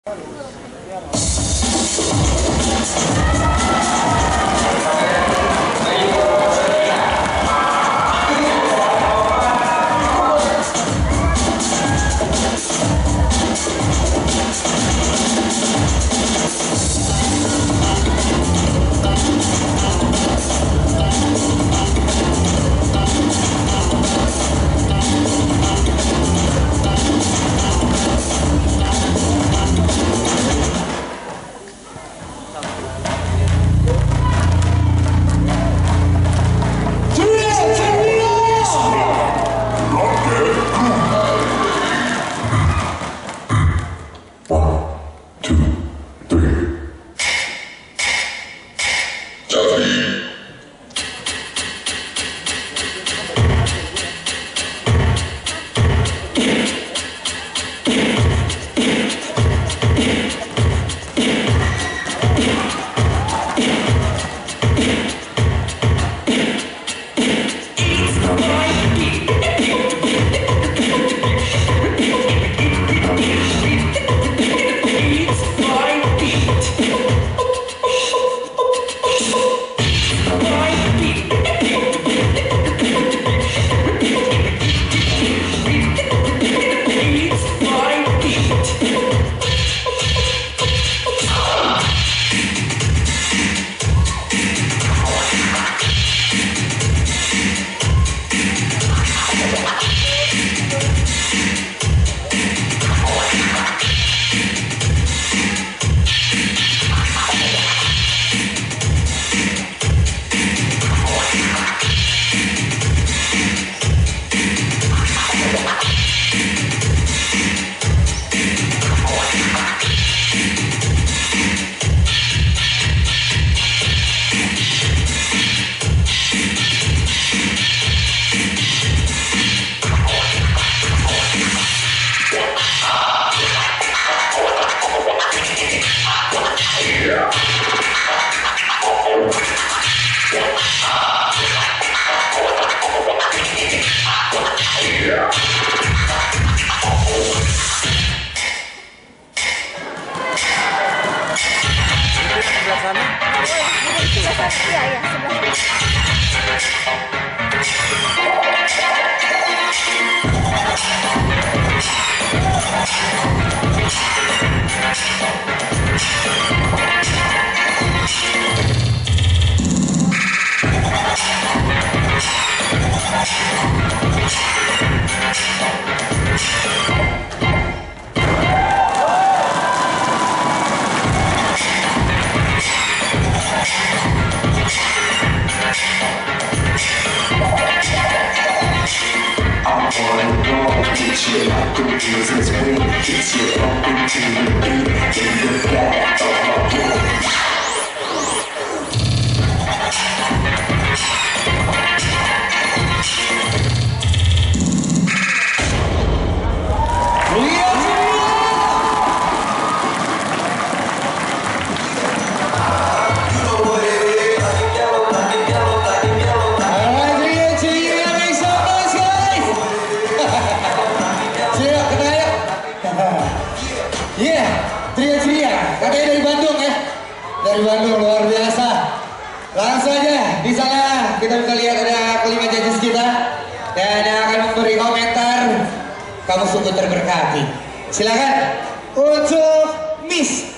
Dari Bandung, luar biasa. Langsung aja di sana kita bisa lihat ada kelima judges kita dan yang akan memberi komentar. Kamu sungguh terberkati. Silakan untuk Miss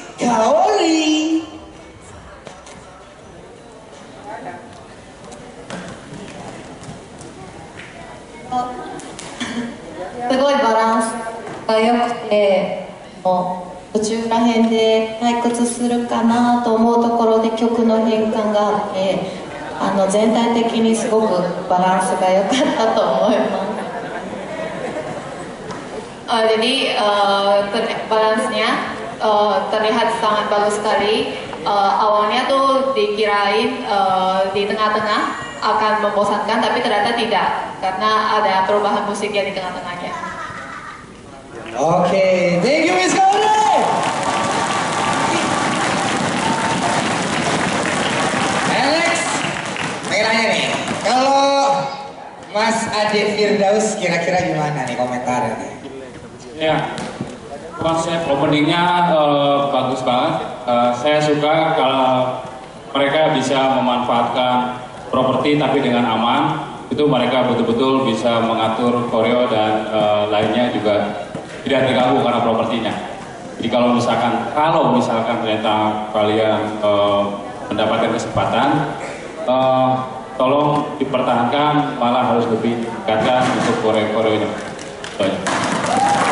Kaori. すごいバランスが良くて、途中ら辺で退屈するかなと思うところで曲の変換があって、全体的にすごくバランスが良かったと思います。Jadi balansnya terlihat sangat bagus sekali. Awalnya tuh dikirain di tengah-tengah akan membosankan, tapi ternyata tidak, karena ada perubahan musik yang di tengah-tengahnya. Oke, thank you Miss Kaori. Alex, merahnya nih. Kalau Mas Ade Firdaus kira-kira gimana nih komentarnya nih? Ya, Konsep openingnya bagus banget. Saya suka kalau mereka bisa memanfaatkan properti tapi dengan aman. Itu mereka betul-betul bisa mengatur koreo dan lainnya juga tidak terganggu karena propertinya. Jadi kalau misalkan ternyata kalian mendapatkan kesempatan, tolong dipertahankan, malah harus lebih tingkatkan untuk koreo-koreonya.